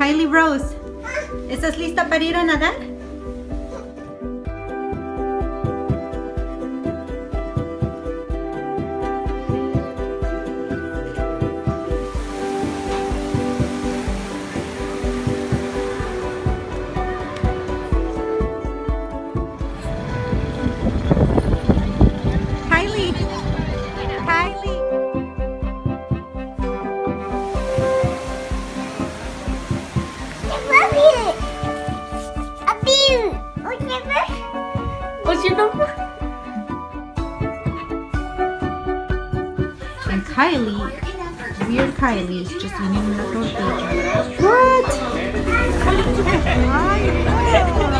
Kylie Rose, ¿estás lista para ir a nadar? Kylie, Kylie. What's your number? And Kylie, weird Kylie, is just eating the tortilla. What?